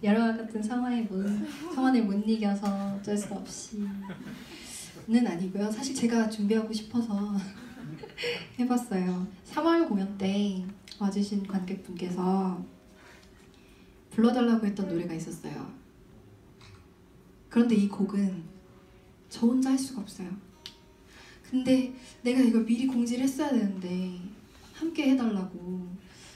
여러와 같은 상황을 못 이겨서 어쩔 수 없이는 아니고요. 사실 제가 준비하고 싶어서 해봤어요. 3월 공연 때 와주신 관객분께서 불러달라고 했던 노래가 있었어요. 그런데 이 곡은 저 혼자 할 수가 없어요. 근데 내가 이걸 미리 공지를 했어야 되는데 함께 해달라고.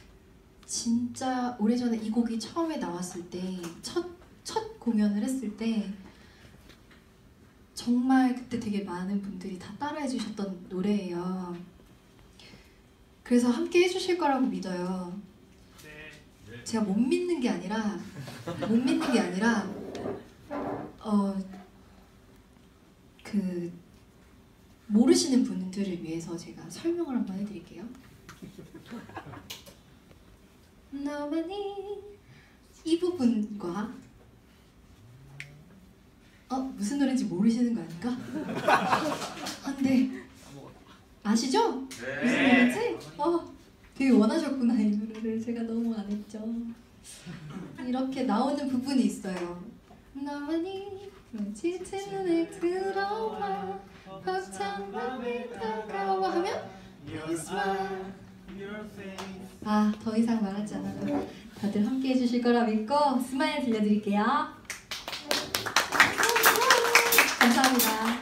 진짜 오래전에 이 곡이 처음에 나왔을 때 첫 공연을 했을 때 정말 그때 되게 많은 분들이 다 따라해 주셨던 노래예요. 그래서 함께 해주실 거라고 믿어요. 제가 못 믿는 게 아니라 모르시는 분들을 위해서 제가 설명을 한번 해드릴게요. 너만이 이 부분과 무슨 노래인지 모르시는 거 아닌가? 근데 아시죠? 네. 무슨 노래인지? 되게 원하셨구나 이 노래를. 제가 너무 안 했죠. 이렇게 나오는 부분이 있어요. 너만이 지친 눈에 들어와 벅찬 밤에 다가와 하면 더 이상 말하지 않아도 다들 함께 해주실 거라 믿고 스마일 들려드릴게요. 감사합니다.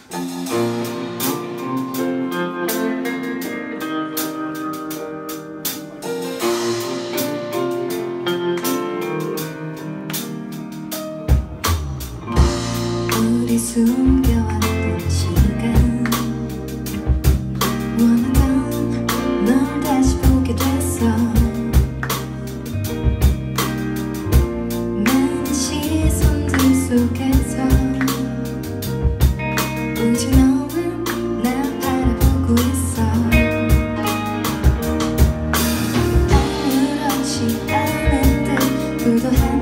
우리 숨겨왔던 시간 원하던 널 다시 보게 됐어. 많은 시선들 속에서 오직 너만 날 바라보고 있어. 아무렇지 않은 듯 구도한